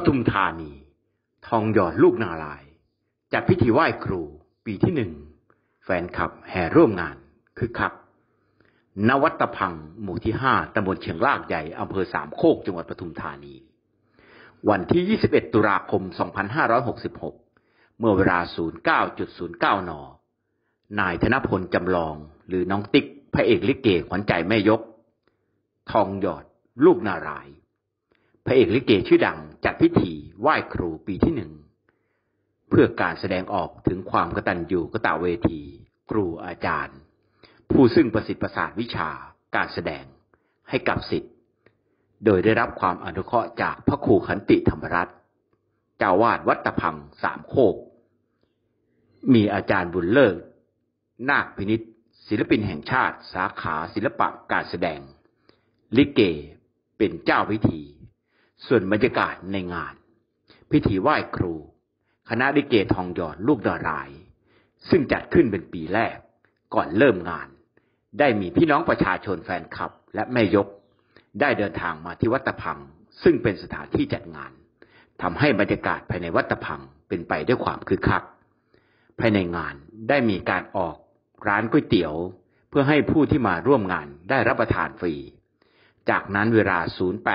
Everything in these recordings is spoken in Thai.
ทุมธานีทองหยอดลูกนารายณ์จัดพิธีไหว้ครูปีที่หนึ่งแฟนคลับแห่ร่วมงานคึกคักณวัดตะพังหมู่ที่5ตำบลเชียงรากใหญ่อำเภอสามโคกจังหวัดปทุมธานีวันที่21ตุลาคม2566เมื่อเวลา 09.09 น.นายธนพลจำลองหรือน้องติ๊กพระเอกลิเกขวัญใจแม่ยกทองหยอดลูกนารายณ์พระเอกลิเกชื่อดังจัดพิธีไหว้ครูปีที่หนึ่งเพื่อการแสดงออกถึงความกตัญญูกตเวทีครูอาจารย์ผู้ซึ่งประสิทธิ์ประสาทวิชาการแสดงให้กับศิษย์โดยได้รับความอนุเคราะห์จากพระครูขันติธรรมรัตน์เจ้าวาดวัดตะพังสามโคกมีอาจารย์บุญเลิศนาคพินิจศิลปินแห่งชาติสาขาศิลปะการแสดงลิเกเป็นเจ้าพิธีส่วนบรรยากาศในงานพิธีไหว้ครูคณะลิเกทองหยอดลูกนารายณ์ซึ่งจัดขึ้นเป็นปีแรกก่อนเริ่มงานได้มีพี่น้องประชาชนแฟนคลับและแม่ยกได้เดินทางมาที่วัดตะพังซึ่งเป็นสถานที่จัดงานทำให้บรรยากาศภายในวัดตะพังเป็นไปด้วยความคึกคักภายในงานได้มีการออกร้านก๋วยเตี๋ยวเพื่อให้ผู้ที่มาร่วมงานได้รับประทานฟรีจากนั้นเวลา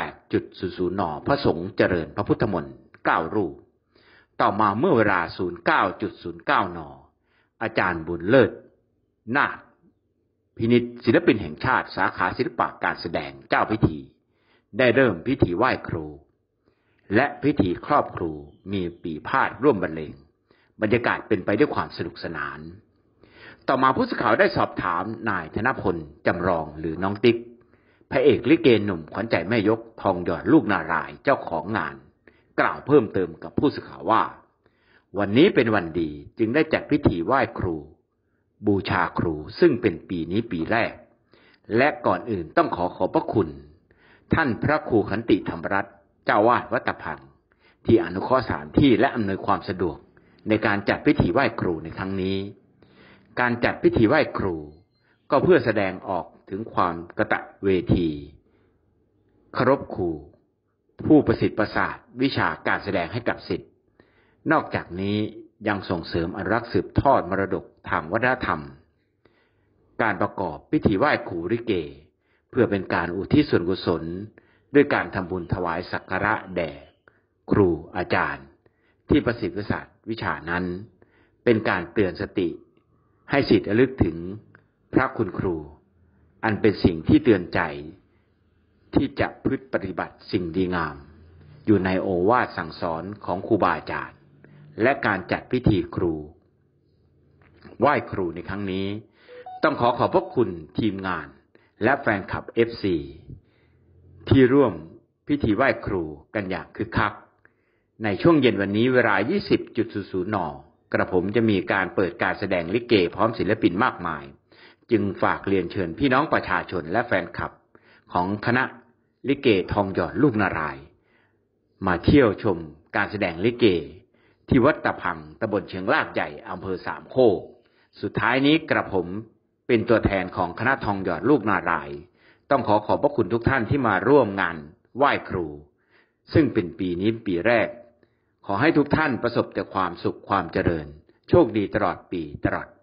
08.00 น.พระสงฆ์เจริญพระพุทธมนต์9 รูปต่อมาเมื่อเวลา 09.09 น.อาจารย์บุญเลิศนาคพินิจศิลปินแห่งชาติสาขาศิลปะการแสดงเจ้าพิธีได้เริ่มพิธีไหว้ครูและพิธีครอบครูมีปีพาทย์ร่วมบรรเลงบรรยากาศเป็นไปด้วยความสนุกสนานต่อมาผู้สื่อข่าวได้สอบถามนายธนพลจำลองหรือน้องติ๊กพระเอกลิเกหนุ่มขวัญใจแม่ยกทองหยอดลูกนารายณ์เจ้าของงานกล่าวเพิ่มเติมกับผู้สื่อข่าวว่าวันนี้เป็นวันดีจึงได้จัดพิธีไหว้ครูบูชาครูซึ่งเป็นปีนี้ปีแรกและก่อนอื่นต้องขอบพระคุณท่านพระครูขันติธรรมรัตน์เจ้าวาดวัดตะพังที่อนุเคราะห์สถานที่และอำนวยความสะดวกในการจัดพิธีไหว้ครูในครั้งนี้การจัดพิธีไหว้ครูก็เพื่อแสดงออกถึงความกตเวทีเคารพครูผู้ประสิทธิ์ประสาทวิชาการแสดงให้กับศิษย์นอกจากนี้ยังส่งเสริมอนุรักษ์สืบทอดมรดกทางวัฒนธรรมการประกอบพิธีไหว้ครูลิเกเพื่อเป็นการอุทิศส่วนกุศลด้วยการทำบุญถวายสักการะแด่ครูอาจารย์ที่ประสิทธิ์ประสาทวิชานั้นเป็นการเตือนสติให้ศิษย์ระลึกถึงพระคุณครูอันเป็นสิ่งที่เตือนใจที่จะพึงปฏิบัติสิ่งดีงามอยู่ในโอวาทสั่งสอนของครูบาอาจารย์และการจัดพิธีครูไหว้ครูในครั้งนี้ต้องขอบพระคุณทีมงานและแฟนคลับ FC ที่ร่วมพิธีไหว้ครูกันอย่างคึกคักในช่วงเย็นวันนี้เวลา 20.00 น.กระผมจะมีการเปิดการแสดงลิเกพร้อมศิลปินมากมายจึงฝากเรียนเชิญพี่น้องประชาชนและแฟนคลับของคณะลิเกทองหยอดลูกนารายณ์มาเที่ยวชมการแสดงลิเกที่วัดตะพังตำบลเชียงรากใหญ่อำเภอสามโคกสุดท้ายนี้กระผมเป็นตัวแทนของคณะทองหยอดลูกนารายณ์ต้องขอบพระคุณทุกท่านที่มาร่วมงานไหว้ครูซึ่งเป็นปีนี้ปีแรกขอให้ทุกท่านประสบแต่ความสุขความเจริญโชคดีตลอดปีตลอดไป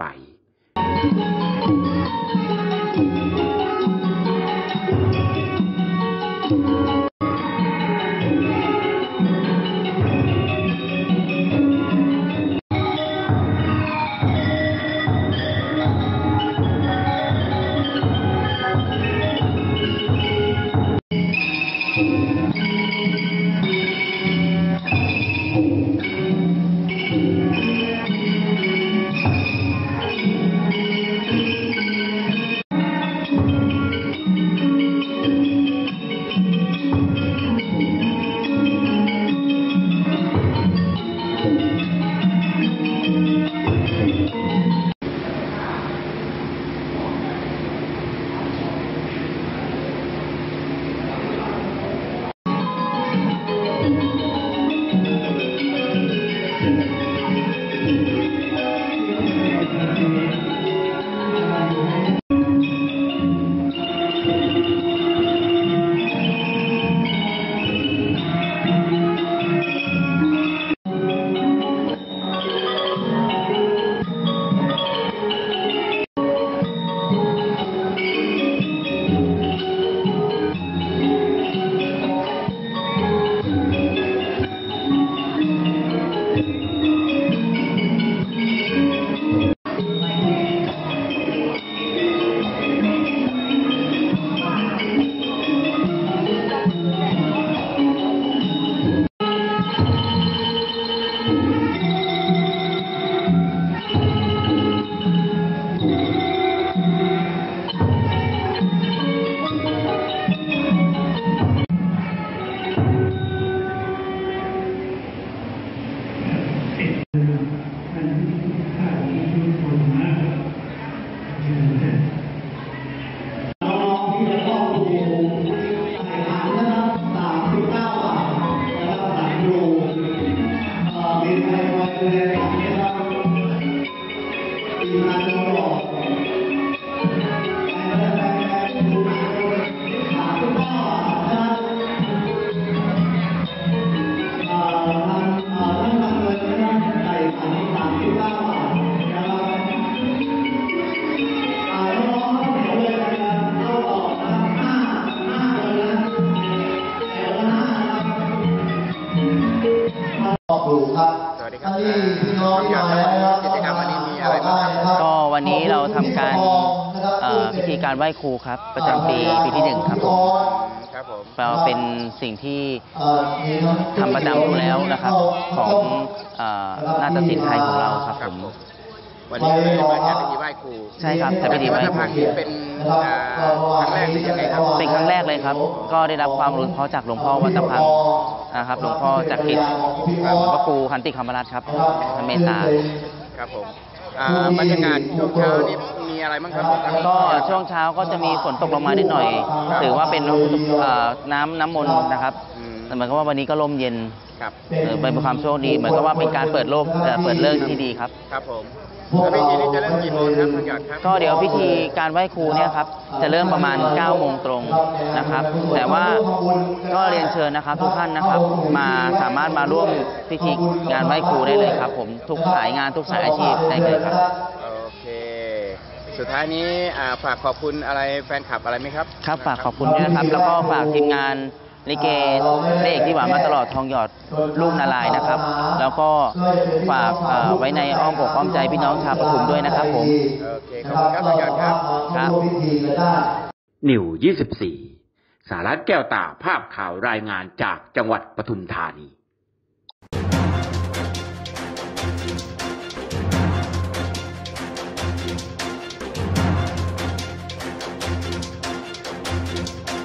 ครูครับสวัสดีครับพี่น้องมาแล้วนะครับกิจกรรมวันนี้มีอะไรบ้างครับก็วันนี้เราทำการพิธีการไหว้ครูครับประจำปีที่หนึ่งครับผมเราเป็นสิ่งที่ทำประจำอยู่แล้วนะครับของนาฏศิลป์ไทยของเราครับผมวันนี้เลยมาจัดพิธีไหว้ครูใช่ครับจัดพิธีไหว้ครูเป็นครั้งแรกหรือยังไงครับเป็นครั้งแรกเลยครับก็ได้รับความรู้เพราะจากหลวงพ่อวัดตะพังนะครับหลวงพ่อจักริดพระครูขันติธรรมรัตน์ครับท่านเมตตาครับผมบรรยากาศช่วงเช้านี้มีอะไรบ้างครับก็ช่วงเช้าก็จะมีฝนตกลงมานิดหน่อยถือว่าเป็นน้ำมนต์นะครับเหมือนกับว่าวันนี้ก็ลมเย็นเป็นความโชคดีเหมือนกับว่าเป็นการเปิดเลิกที่ดีครับครับผมแล้วพิธีนี้จะเริ่มกี่โมงครับท่านหยอดครับก็เดี๋ยวพิธีการไหว้ครูเนี่ยครับจะเริ่มประมาณ9 โมงตรงนะครับแต่ว่าก็เรียนเชิญนะครับทุกท่านนะครับมาสามารถมาร่วมพิธีงานไหว้ครูได้เลยครับผมทุกสายงานทุกสายอาชีพได้เลยครับโอเคสุดท้ายนี้ฝากขอบคุณอะไรแฟนคลับอะไรไหมครับครับฝากขอบคุณด้วยนะครับแล้วก็ฝากทีมงานลิเกพระเอกที่หวานมาตลอดทองหยอดลูกนารายณ์นะครับแล้วก็ฝากไว้ในอ้อมอกอ้อมใจพี่น้องชาวปทุมด้วยนะครับผมโอเคขอบคุณครับท่านหยอดครับครับนิว24 สารัตน์แก้วตาภาพข่าวรายงานจากจังหวัดปทุมธานี